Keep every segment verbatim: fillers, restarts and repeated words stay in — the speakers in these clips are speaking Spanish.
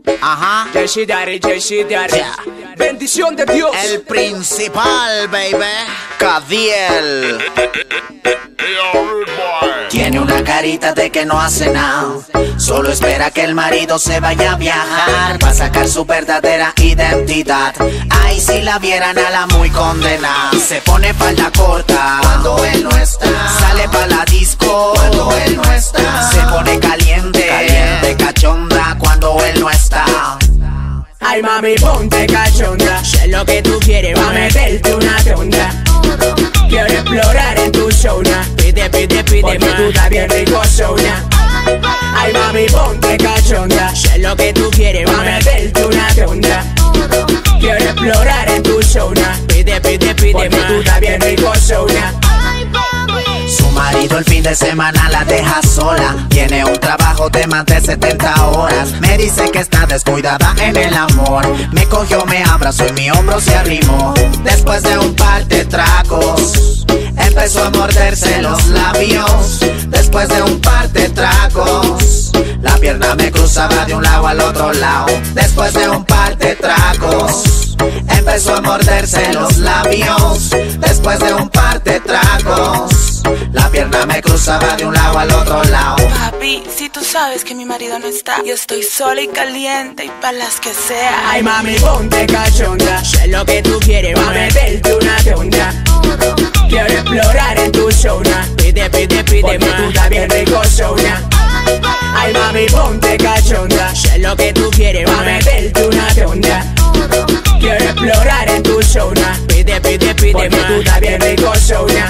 Ajá. Jesse Daddy, Jesse Daddy. Yeah. Bendición de Dios. El principal, baby. Cadiel. Tiene una carita de que no hace nada. Solo espera que el marido se vaya a viajar para sacar su verdadera identidad. Ay, si la vieran a la muy condenada. Se pone falda corta cuando él no está. Sale pa' la disco cuando él no está. Se pone caliente, caliente, cachonda cuando él no está. Ay mami, ponte cachonda. Sé lo que tú quieres, va a meterte una tonda. Quiero explorar en tu zona. Pide, pide, pide, porque más. Tú estás bien rico, zona. Ay mami, ponte cachonda. Sé lo que tú quieres, va a meterte una tonda. Quiero explorar en tu zona. Pide, pide, pide, porque más. Tú estás bien rico, zona. Su marido el fin de semana la deja sola. Tiene un trabajo de más de setenta horas. Me dice que está descuidada en el amor. Me cogió, me abrazó y mi hombro se arrimó. Después de un par de tragos empezó a morderse los labios. Después de un par de tragos la pierna me cruzaba de un lado al otro lado. Después de un par de tragos empezó a morderse los labios. Después de un par de tragos la pierna me cruzaba de un lado al otro lado. Papi, si tú sabes que mi marido no está, yo estoy sola y caliente y pa' las que sea. Ay mami, ponte cachonda. Sé lo que tú quieres, va a meterte una tonda. Quiero explorar en tu zona. Pide, pide, pide, porque más. Tú estás bien rico, zona. Ay mami, ponte cachonda. Sé lo que tú quieres, va a meterte una tonda. Quiero explorar en tu zona. Pide, pide, pide, porque más. Tú estás bien rico, zona.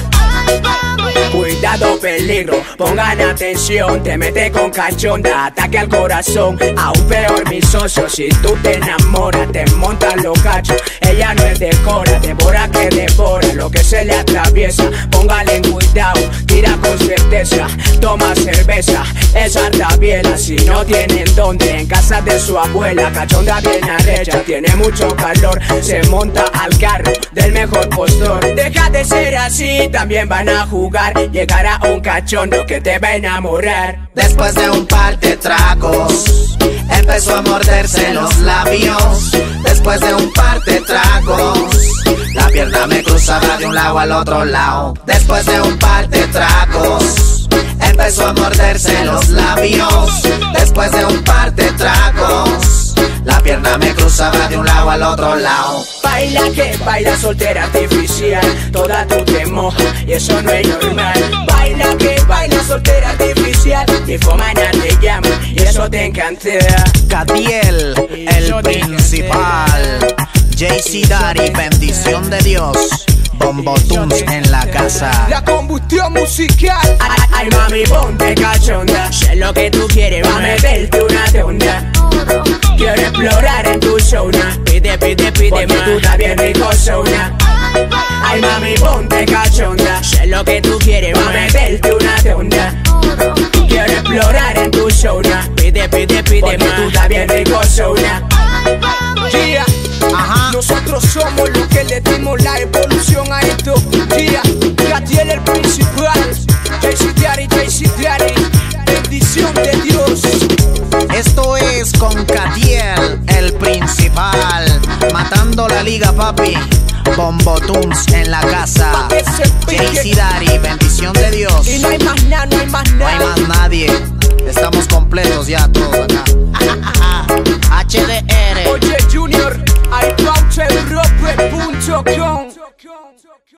Cuidado, peligro, pongan atención. Te mete con cachonda, ataque al corazón. Aún peor, mi socio, si tú te enamoras, te montas los cachos. Ella no es de cora, devora que devora lo que se le atraviesa. Póngale en cuidado, tira con certeza. Toma cerveza, esa tabiela. Si no tienen donde, en casa de su abuela. Cachonda bien arrecha, tiene mucho calor. Se monta al carro del mejor postor. Deja de ser así, también van a jugar. Llegará un cachondo que te va a enamorar. Después de un par de tragos empezó a morderse los labios. Después de un par de tragos la pierna me cruzaba de un lado al otro lado. Después de un par de tragos empezó a morderse los labios. Después de un par de tragos la pierna me cruzaba de un lado al otro lado. Baila que baila soltera artificial. Toda tu te moja y eso no es normal. Baila que baila soltera artificial. Mi fomana te llama y eso te encanta. Cadiel, el principal. Jesse Daddy, bendición de Dios. Bombotunes en la casa. La combustión musical. Ay, ay mami, ponte cachonda. Sé lo que tú quieres, va a meterte una tonda. Quiero explorar en tu zona. Pide, pide, pide, porque más. Tú estás bien rico, zona. Ay mami, ponte cachonda. Sé lo que tú quieres, va a meterte una tonda. Quiero explorar en tu zona. Pide, pide, pide, porque más. Tú estás bien rico, zona. Yeah. Ajá. Nosotros somos los que le dimos la evolución a esto. Yeah. Cadiel el principal. Jesse Daddy, Jesse Daddy. Bendición de Dios. Esto es con Cadiel, el principal. Matando la liga, papi. Bombotunes en la casa. Jesse Daddy, bendición de Dios. Y no hay más nada, no hay más nada. No hay más nadie. Estamos completos ya todos acá. H D R. Oye Junior, i pauche rope punto com.